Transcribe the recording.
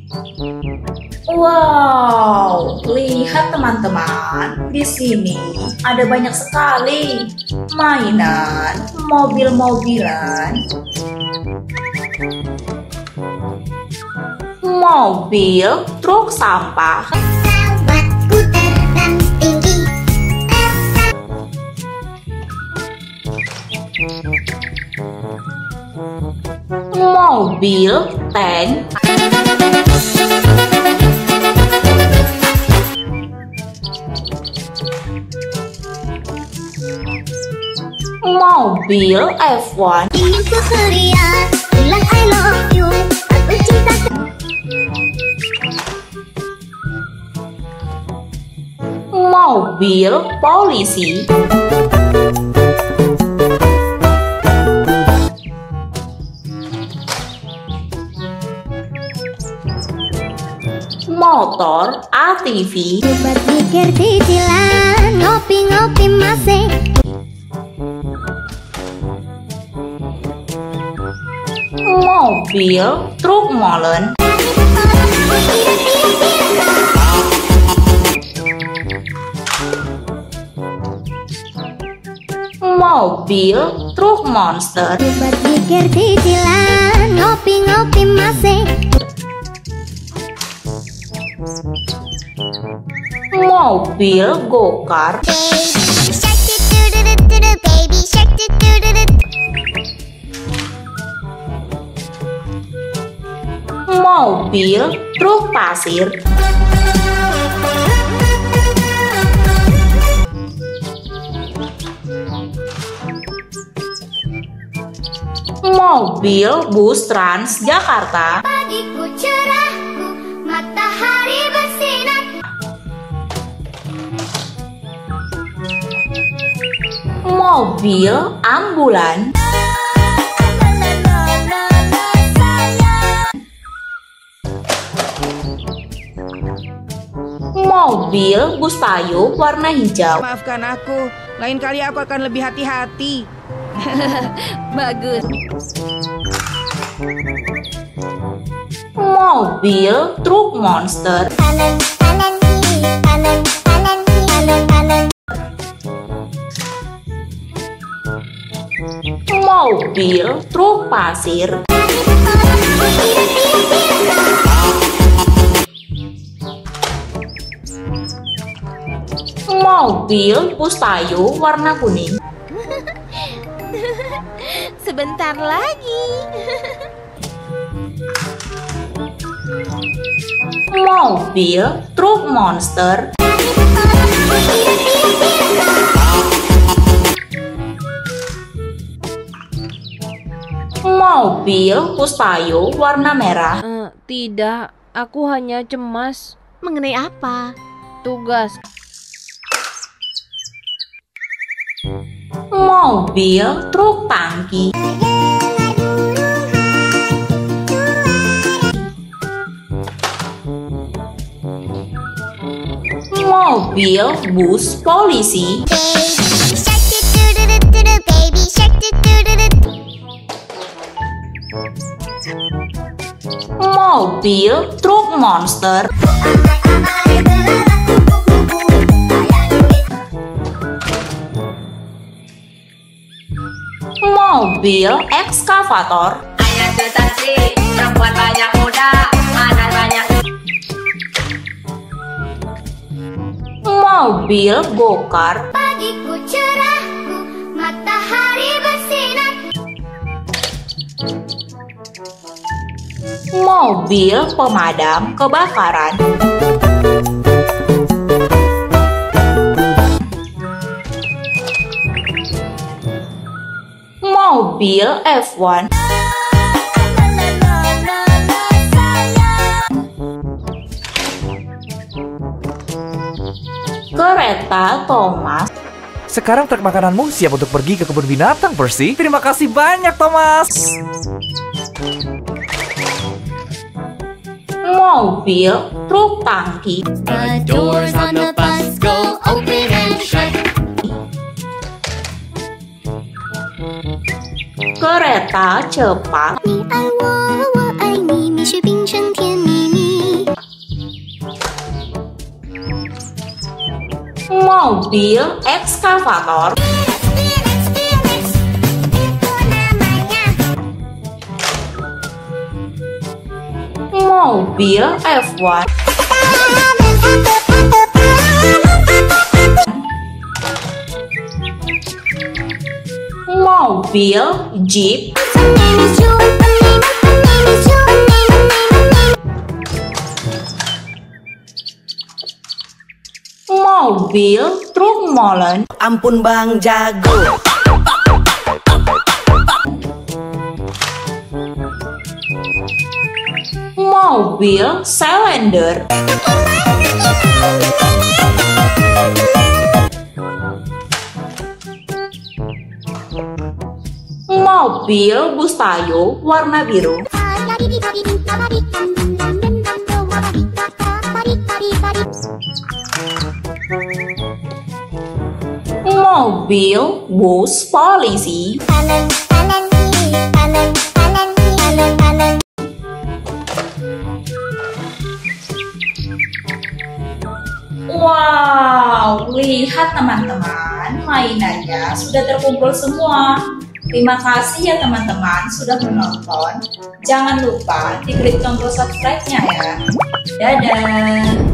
Wow, lihat teman-teman, di sini ada banyak sekali mainan mobil-mobilan, mobil truk sampah, mobil tank, mobil F1, mobil polisi, motor ATV, Buat mikir cicilan, ngopi-ngopi masih. mobil truk molen, mobil truk monster, Buat mikir cicilan, ngopi-ngopi masih. mobil go-kart, mobil truk pasir, mobil bus Transjakarta, Pagiku cerahku, matahari bersinar. mobil ambulan, mobil bus payung warna hijau, Maafkan aku, lain kali aku akan lebih hati-hati. Bagus. mobil truk monster, Kanan, kanan, kiri, kanan, kanan, kiri, kanan, kanan. mobil truk pasir, mobil bus payung warna kuning, Sebentar lagi. mobil truk monster, mobil bus payung warna merah, Tidak, aku hanya cemas. Mengenai apa? Tugas. mobil truk tangki, mobil bus polisi, mobil truk monster, mobil ekskavator, Ayah sensasi, perempuan banyak muda, mana banyak. mobil go-kart, Pagiku cerahku, matahari bersinar. mobil pemadam kebakaran, mobil F1, kereta Thomas, Sekarang truk makananmu siap untuk pergi ke kebun binatang, Percy. Terima kasih banyak, Thomas. mobil truk tangki, The doors on the bus go open and shut. kereta cepat, 你爱我，我爱你，蜜雪冰城甜蜜蜜。 Mobil ekskavator. Mobil F1. Mobil Jeep. Mobil truk molen. Ampun Bang Jago. Mobil Cylinder. Mobil bus tayo warna biru. Mobil bus polisi. Kanan, kanan, kiri, kanan, kanan, kiri, kanan, kanan. Wow, lihat teman-teman, mainannya sudah terkumpul semua. Terima kasih ya teman-teman sudah menonton. Jangan lupa diklik tombol subscribe-nya ya. Dadah.